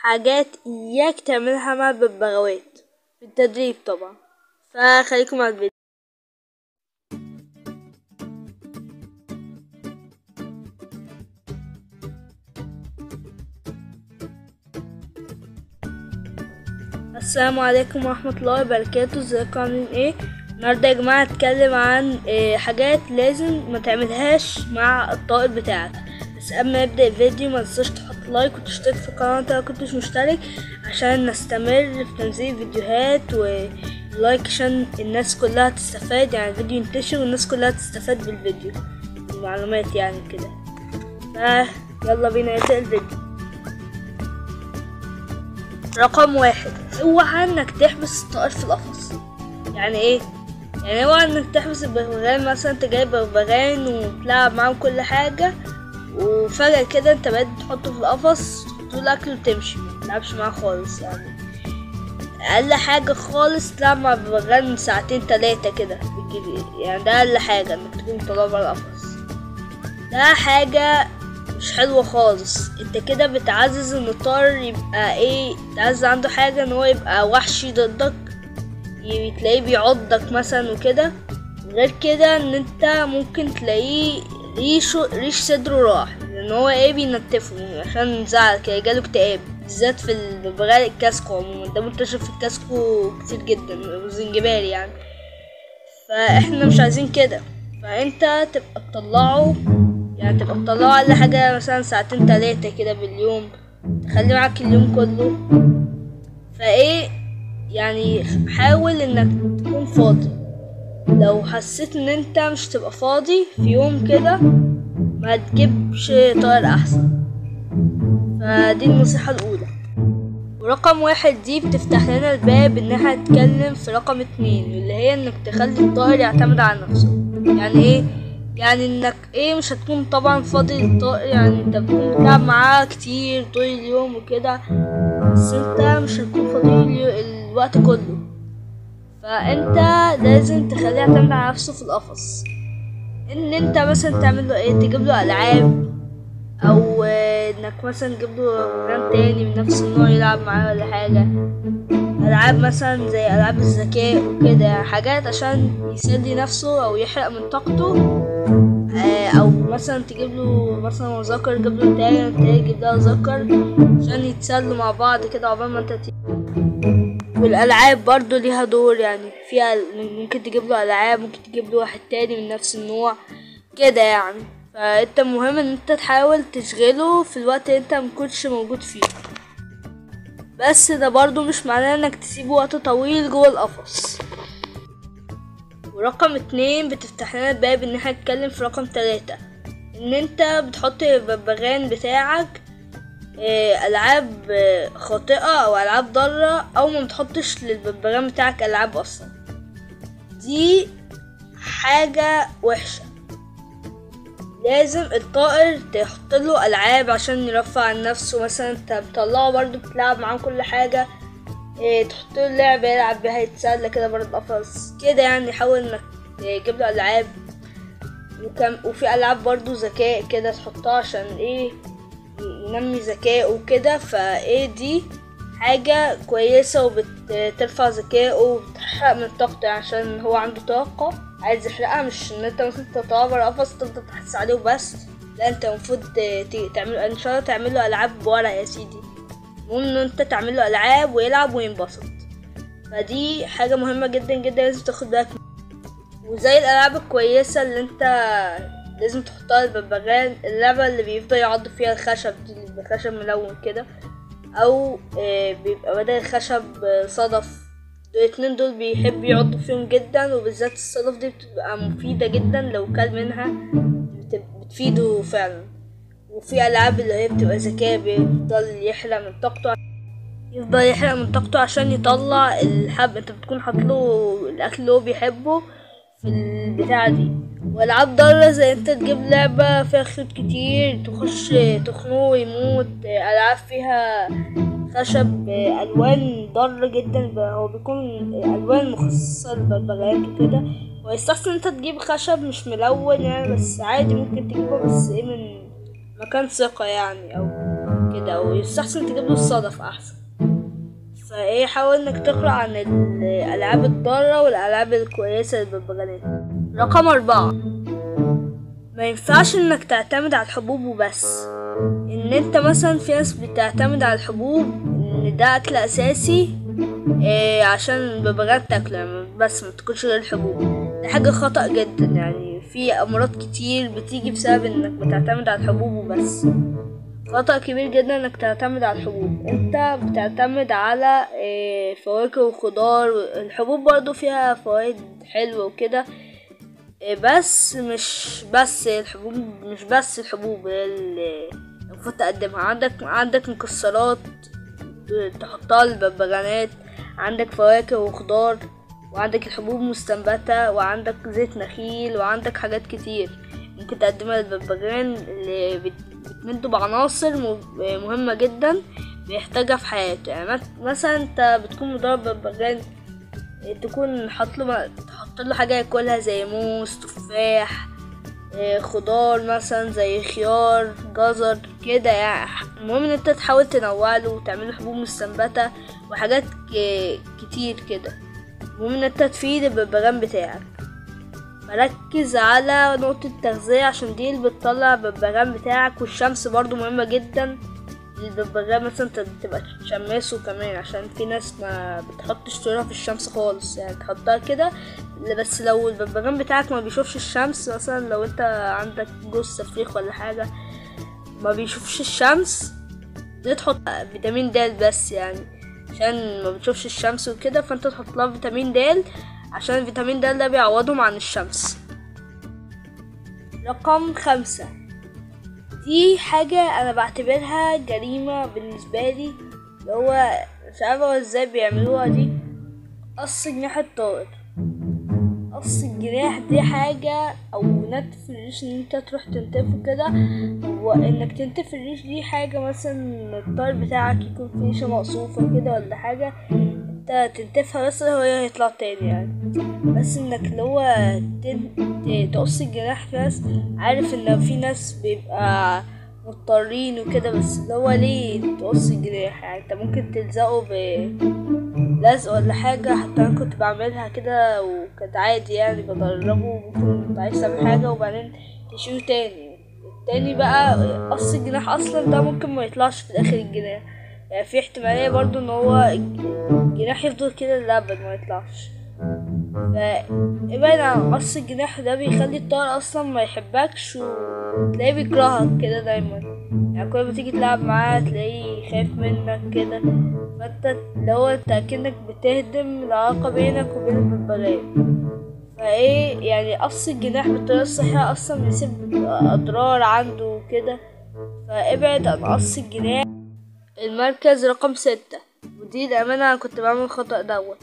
حاجات إياك تعملها مع الببغاوات في التدريب طبعا، فخليكم مع الفيديو. السلام عليكم ورحمة الله وبركاته. ازيكم عاملين ايه؟ النهارده يا جماعة هتكلم عن حاجات لازم ما تعملهاش مع الطائر بتاعك. بس قبل ما نبدأ الفيديو ما تنساش تحط لايك وتشترك في القناة لو كنتش مشترك عشان نستمر في تنزيل فيديوهات، ولايك عشان الناس كلها تستفاد، يعني الفيديو ينتشر والناس كلها تستفاد بالفيديو، المعلومات يعني كده. يلا بينا نبدأ الفيديو. رقم 1، اوعى انك تحبس الطائر في القفص. يعني ايه؟ يعني اوعى انك تحبس البغبغان، مثلا انت جايب بغبغان وتلعب معاه كل حاجة، وفجأة كده انت بقيت تحطه في القفص تحطله الاكل وتمشي متلعبش معاه خالص. يعني اقل حاجة خالص تلعب مع البغبغان ساعتين 3 كده بالكتير، يعني ده اقل حاجة انك تكون طالع برا القفص. ده حاجة مش حلوة خالص. انت كده بتعزز ان الطائر يبقى ايه، تعزز عنده حاجة ان هو يبقى وحشي ضدك، تلاقيه بيعضك مثلا وكده. غير كده ان انت ممكن تلاقيه ريش صدره راح، لان هو ايه بينتفه عشان زعل كده، جاله اكتئاب، بالذات في الببغاء الكاسكو. عموما ده منتشر في الكاسكو كتير جدا والزنجباري يعني، فاحنا مش عايزين كده. فانت تبقى تطلعه، يعني تبقى تطلعه اقل حاجة مثلا ساعتين 3 كده باليوم، تخليه معاك اليوم كله. فايه يعني حاول انك تكون فاضي. لو حسيت ان انت مش تبقى فاضي في يوم كده ما تجيبش طائر احسن. فدي النصيحة الاولى. ورقم 1 دي بتفتح لنا الباب ان احنا نتكلم في رقم 2، اللي هي انك تخلي الطائر يعتمد على نفسه. يعني ايه؟ يعني انك ايه مش هتكون طبعا فاضي للطائر، يعني انت بتكون بتلعب معاه كتير طول اليوم وكده، بس انت مش هتكون فاضي الوقت كله. فانت لازم تخليه يعتمد على نفسه في القفص. ان انت مثلا تعمل له ايه، تجيب له العاب، او انك مثلا تجيب له برنامج تاني من نفس النوع يلعب معاه ولا حاجه. العاب مثلا زي العاب الذكاء وكده، حاجات عشان يسلي نفسه او يحرق من طاقته. او مثلا تجيب له مثلا ذكر، تجيب له تايه تجيب لها ذكر عشان يتسلوا مع بعض كده عقبال ما انت والالعاب برضو ليها دور، يعني فيها ممكن تجيب له العاب، ممكن تجيب له واحد تاني من نفس النوع كده يعني. فانت مهم ان انت تحاول تشغله في الوقت اللي انت مكنتش موجود فيه، بس ده برضو مش معناه انك تسيبه وقت طويل جوه القفص. ورقم 2 بتفتح لنا الباب ان احنا نتكلم في رقم 3، ان انت بتحط الببغان بتاعك العاب خاطئة او العاب ضارة، او ما بتحطش للببغان بتاعك العاب اصلا. دي حاجة وحشة. لازم الطائر تحط له العاب عشان يرفع عن نفسه. مثلا انت بتطلعه برضو بتلعب معاه كل حاجة، تحط له لعبة يلعب بيها يتسلى كده برضو القفص كده. يعني حاول انك تجيب له العاب، وفي العاب برضو ذكاء كده تحطها عشان ايه ينمي ذكائه وكده. فايه دي حاجة كويسة وبترفع ذكائه وبتحرق من طاقته، عشان هو عنده طاقة عايز يحرقها. مش ان انت مثلا تطلع بره قفص تفضل تحس عليه وبس، لا انت المفروض تعمل ان شاء الله تعمل له العاب بورق يا سيدي. المهم ان انت تعمل له العاب ويلعب وينبسط. فدي حاجة مهمة جدا جدا لازم تاخد بالك. وزي الالعاب الكويسة اللي انت لازم تحطها للببغان، اللعبة اللي بيفضل يعض فيها الخشب دي، اللي بيبقى خشب ملون كده، او بيبقى بدل الخشب صدف. الاتنين دول بيحب يعض فيهم جدا، وبالذات الصدف دي بتبقى مفيدة جدا لو كل منها بتفيده فعلا. وفي العاب اللي هي بتبقى ذكاء، بيفضل يحرق من طاقته عشان يطلع الحب. انت بتكون حاطله الاكل اللي هو بيحبه في البتاعة دي. والعاب ضارة زي انت تجيب لعبة فيها خيط كتير تخش تخنقه ويموت، العاب فيها خشب الوان ضارة جدا، هو بيكون الوان مخصصة للببغاءات وكده. ويستحسن انت تجيب خشب مش ملون يعني، بس عادي ممكن تجيبه، بس ايه من مكان ثقة يعني او كده، او يستحسن تجيب له الصدف احسن. فايه حاول انك تقرأ عن الالعاب الضارة والالعاب الكويسة للببغانات. رقم 4، ما ينفعش انك تعتمد على الحبوب وبس. ان انت مثلا في ناس بتعتمد على الحبوب ان ده اكل اساسي عشان الببغاء تاكله بس ما تاكلش غير الحبوب. ده حاجة خطأ جدا، يعني في امراض كتير بتيجي بسبب انك بتعتمد على الحبوب وبس. خطأ كبير جدا انك تعتمد على الحبوب. انت بتعتمد على فواكه وخضار. الحبوب برضو فيها فوائد حلوة وكده، بس مش بس الحبوب اللي المفروض تقدمها. عندك مكسرات تحطها للببغانات، عندك فواكه وخضار، وعندك الحبوب مستنبتة، وعندك زيت نخيل، وعندك حاجات كتير ممكن تقدمها للببغان اللي بتمده بعناصر مهمة جدا بيحتاجها في حياته. يعني مثلا انت بتكون مدرب ببغان، تكون تحط له حاجة ياكلها زي موز، تفاح، خضار مثلا زي خيار، جزر كده. يعني المهم ان انت تحاول تنوعله وتعمله حبوب مستنبتة وحاجات كتير كده. المهم ان انت تفيد الببغان بتاعك. مركز على نقطة التغذية عشان دي اللي بتطلع الببغان بتاعك. والشمس برضو مهمة جدا للببغان، مثلا تبقى تشمسه كمان، عشان في ناس ما بتحطش طيورها في الشمس خالص، يعني تحطها كده بس. لو الببغان بتاعك ما بيشوفش الشمس، مثلا لو انت عندك جوز سفريخ ولا حاجة ما بيشوفش الشمس، دي تحط فيتامين د بس، يعني عشان ما بتشوفش الشمس وكده، فانت تحط لها فيتامين د عشان الفيتامين د ده بيعوضهم عن الشمس. رقم 5، دي حاجة انا بعتبرها جريمة بالنسبة لي، اللي هو مش عارفة ازاي بيعملوها دي. قص جناح الطائر. قص الجناح دي حاجة، او نتف الريش ان انت تروح تنتفه كده. وانك تنتف الريش دي حاجة، مثلا الطائر بتاعك يكون فيه ريشة مقصوفة كده ولا حاجة، انت تنتفها بس هو هيطلع تاني يعني. بس انك اللي هو تقص الجناح، بس عارف ان في ناس بيبقى مضطرين وكده، بس اللي هو ليه تقص الجناح؟ يعني انت ممكن تلزقه بلزق ولا حاجة. حتى انا كنت بعملها كده وكانت عادي، يعني بدربه. ممكن عايز تعمل حاجة وبعدين تشيله تاني بقى. قص الجناح اصلا ده ممكن ما يطلعش في الاخر الجناح، يعني في احتمالية برضو ان هو الجناح يفضل كده للأبد ما يطلعش. فابعد عن قص الجناح، ده بيخلي الطائر اصلا ما يحبكش وتلاقيه بيكرهك كده دايما. يعني كل ما تيجي تلعب معاه تلاقيه خايف منك كده. فانت لو انت اكنك بتهدم العلاقة بينك وبين الببغاء. فايه يعني قص الجناح بالطريقة الصحيحة اصلا بيسبب اضرار عنده وكده، فابعد عن قص الجناح. المركز رقم 6، ودي الأمانة أنا كنت بعمل خطأ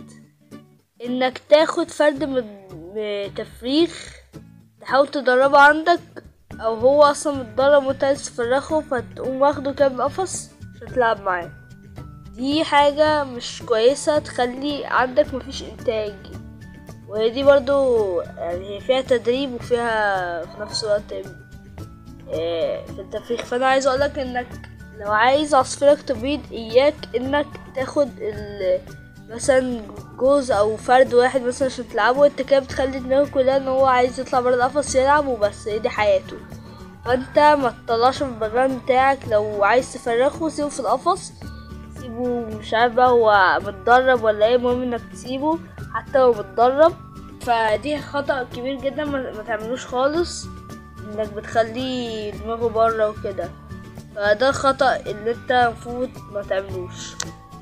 انك تاخد فرد من تفريخ تحاول تدربه عندك، او هو اصلا متدرب وانت عايز تفرخه، فتقوم واخده كام قفص عشان تلعب معاه. دي حاجة مش كويسة، تخلي عندك مفيش انتاج. وهي دي برضو يعني هي فيها تدريب وفيها في نفس الوقت في التفريخ. فانا عايز اقولك انك لو عايز عصفورك تبيض، اياك انك تاخد مثلا جوز او فرد واحد مثلا عشان تلعبه. انت كده بتخلي دماغه كلها ان هو عايز يطلع برا القفص يلعب وبس، هي دي حياته. فانت ما تطلعش من البغان بتاعك. لو عايز تفرخه سيبه في القفص، سيبه مش عارف بقى هو متدرب ولا ايه، المهم انك تسيبه حتى لو متدرب. فدي خطأ كبير جدا ما تعملوش خالص، انك بتخليه دماغه برا وكده. فده خطأ اللي انت المفروض ما تعملوش.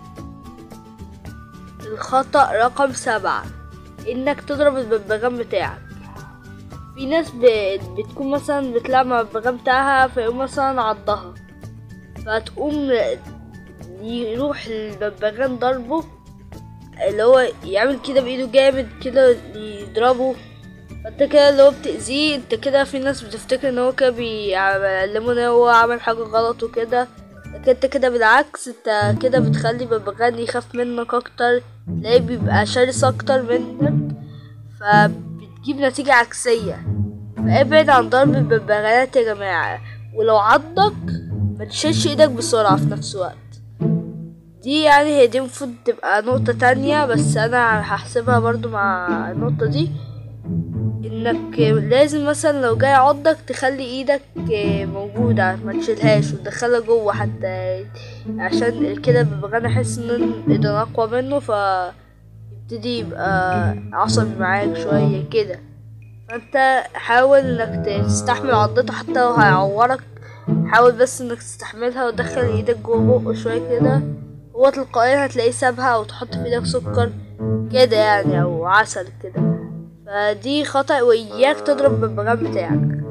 الخطأ رقم 7، انك تضرب الببغان بتاعك. في ناس بتكون مثلا بتلعب مع الببغان بتاعها فيقوم مثلا عضها، فتقوم يروح الببغان ضربه، اللي هو يعمل كده بايده جامد كده يضربه. فانت كده اللي هو بتأذيه. انت كده في ناس بتفتكر ان هو كده بيعلمه ان هو عمل حاجة غلط وكده، لكن انت كده بالعكس، انت كده بتخلي ببغان يخاف منك اكتر، تلاقيه بيبقى شرس اكتر منك، فبتجيب نتيجة عكسية. فابعد عن ضرب الببغانات يا جماعة. ولو عضك ما تشيلش ايدك بسرعة في نفس الوقت. دي يعني هي دي المفروض تبقى نقطة تانية، بس انا هحسبها برضو مع النقطة دي. انك لازم مثلا لو جاي عضك تخلي ايدك موجودة، ما تشيلهاش وتدخلها جوه حتى، عشان كده الببغان احس ان ايدنا اقوى منه، فيبتدي يبقى عصبي معاك شوية كده. فانت حاول انك تستحمل عضته حتى لو هيعورك، حاول بس انك تستحملها وتدخل ايدك جوه بقه شوية كده، هو تلقائيا هتلاقيه سابها، او تحط في ايدك سكر كده يعني او عسل كده. فدي خطأ، وإياك تضرب بالببغان بتاعك.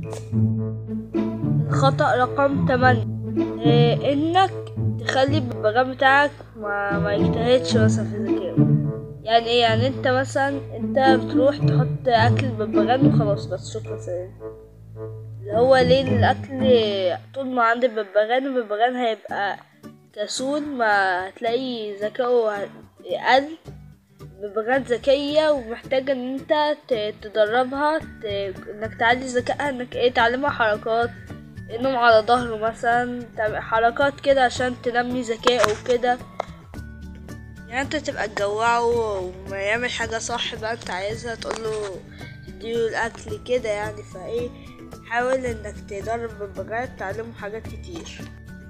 الخطأ رقم 8 انك تخلي الببغان بتاعك ما يجتهدش مثلا في ذكائه. يعني ايه؟ يعني انت مثلا بتروح تحط اكل الببغان وخلاص، بس شكرا سلام. اللي هو ليه الاكل طول ما عند الببغان هيبقى كسول، ما هتلاقي ذكائه قل. الببغان ذكية ومحتاجة ان انت تدربها، انك تعلي ذكائها، انك تعلمها حركات، انهم على ظهره مثلا، حركات كده عشان تنمي ذكائه وكده. يعني انت تبقى تجوعه وما يعمل حاجة صح بقى انت عايزها تقوله تديله الاكل كده يعني. حاول انك تدرب الببغان تعلمه حاجات كتير.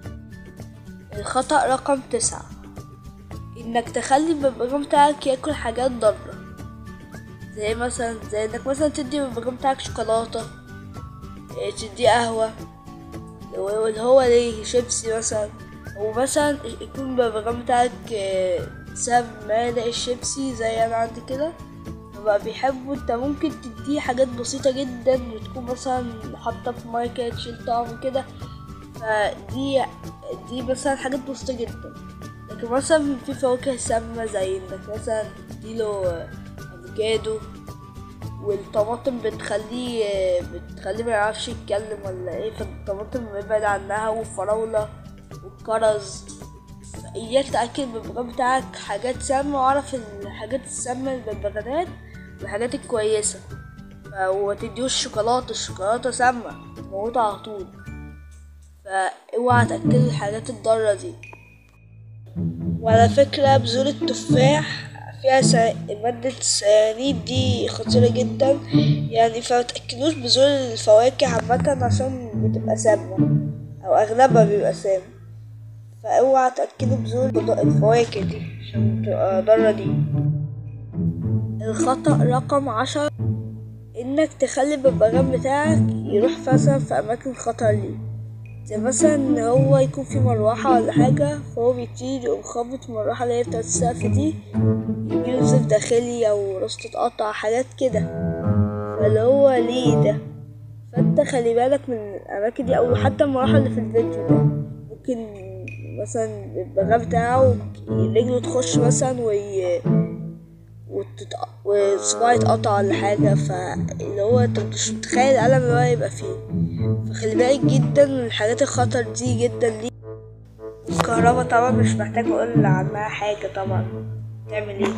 الخطأ رقم 9 انك تخلي الببغان بتاعك ياكل حاجات ضارة، زي انك مثلا تدي الببغان بتاعك شوكولاتة، تدي قهوة، اللي هو ليه شيبسي مثلا، او مثلا يكون الببغان بتاعك ساب مالئ الشيبسي زي انا عندي كده فبقى بيحبه. انت ممكن تديه حاجات بسيطة جدا وتكون مثلا حاطة في مية كده تشيل طعم كده، فدي مثلا حاجات بسيطة جدا. لكن مثلا في فواكه سامة زي انك مثلا تديله افوكادو، والطماطم بتخليه ما يعرفش يتكلم ولا ايه، فالطماطم ابعد عنها، والفراولة والكرز. اياك تاكل الببغان بتاعك حاجات سامة، واعرف الحاجات السامة للببغانات والحاجات الكويسة، ومتديوش الشوكولاتة سامة تموته على طول، فاوعى تاكل الحاجات الضارة دي. وعلى فكرة بذور التفاح فيها مادة السيانيد، دي خطيرة جدا يعني، فمتأكلوش بذور الفواكه عامة عشان بتبقى سامة، أو أغلبها بيبقى سام، فاوعى تأكلوا بذور الفواكه دي عشان بتبقى ضارة دي. الخطأ رقم 10 إنك تخلي الببغان بتاعك يروح مثلا في أماكن خطر ليه، زي مثلا ان هو يكون في مروحة ولا حاجة، فهو بيطير يقوم خابط المروحة اللي هي بتاعت السقف دي، يجيله زيف داخلي او راسه تتقطع حاجات كده، فاللي هو ليه ده. فانت خلي بالك من الاماكن دي، او حتى المروحة اللي في الفيديو ده ممكن مثلا الببغاء بتاعه رجله تخش مثلا وصباعه يتقطع ولا حاجة، فاللي هو انت مش متخيل الألم اللي هو يبقى فيه. فخلي بالك جدا من الحاجات الخطر دي جدا دي. الكهرباء طبعا مش محتاج اقول عنها حاجة طبعا، تعمل ايه.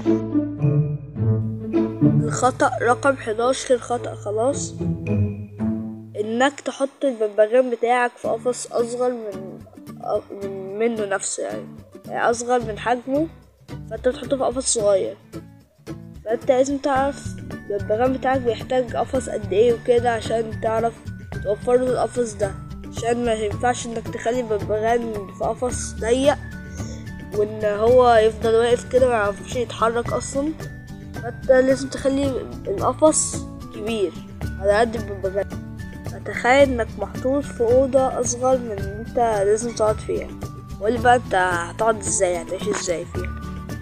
الخطأ رقم 11 خطأ خلاص، انك تحط الببغان بتاعك في قفص اصغر منه نفسه، يعني اصغر من حجمه، فانت تحطه في قفص صغير. فانت لازم تعرف الببغان بتاعك بيحتاج قفص قد ايه وكده، عشان تعرف توفر له القفص ده، عشان ما ينفعش انك تخلي الببغان في قفص ضيق وان هو يفضل واقف كده ما يعرفش يتحرك اصلا. فانت لازم تخلي القفص كبير على قد الببغان. فتخيل انك محطوط في اوضه اصغر من انت لازم تقعد فيها، قولي بقى انت هتقعد ازاي، هتعيش ازاي فيها.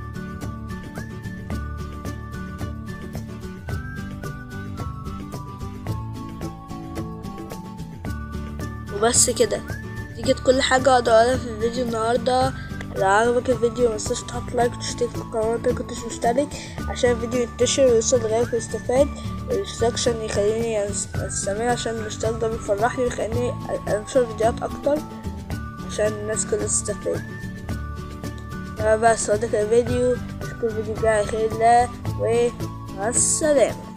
وبس كده، دي كانت كل حاجة اقدر اقولها في الفيديو النهاردة. لو عجبك الفيديو متنساش تحط لايك وتشترك في القناة انت مكنتش مشترك، عشان الفيديو ينتشر ويوصل لغيرك ويستفاد. الاشتراك عشان يخليني استمر، عشان الاشتراك ده بيفرحني ويخليني انشر فيديوهات اكتر عشان الناس كلها تستفاد. بس هو ده كان الفيديو، اشوفكم الفيديو الجاي على خير الله، ومع السلامة.